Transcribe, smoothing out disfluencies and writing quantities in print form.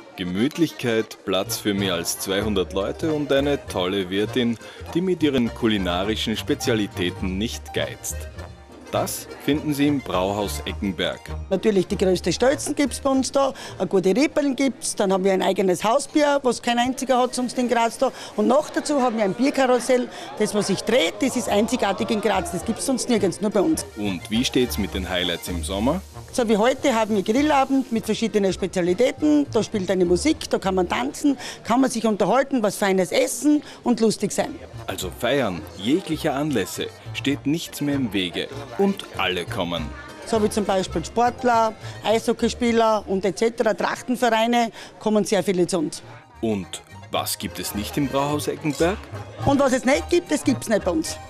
Gemütlichkeit, Platz für mehr als 200 Leute und eine tolle Wirtin, die mit ihren kulinarischen Spezialitäten nicht geizt. Das finden Sie im Brauhaus Eckenberg. Natürlich die größte Stölzen gibt es bei uns da, eine gute Rippeln gibt es, dann haben wir ein eigenes Hausbier, was kein einziger hat sonst in Graz da. Und noch dazu haben wir ein Bierkarussell, das was sich dreht, das ist einzigartig in Graz, das gibt es sonst nirgends, nur bei uns. Und wie steht's mit den Highlights im Sommer? So wie heute haben wir Grillabend mit verschiedenen Spezialitäten, da spielt eine Musik, da kann man tanzen, kann man sich unterhalten, was Feines essen und lustig sein. Also feiern, jeglicher Anlässe, steht nichts mehr im Wege und alle kommen. So wie zum Beispiel Sportler, Eishockeyspieler und etc., Trachtenvereine, kommen sehr viele zu uns. Und was gibt es nicht im Brauhaus Eckenberg? Und was es nicht gibt, das gibt es nicht bei uns.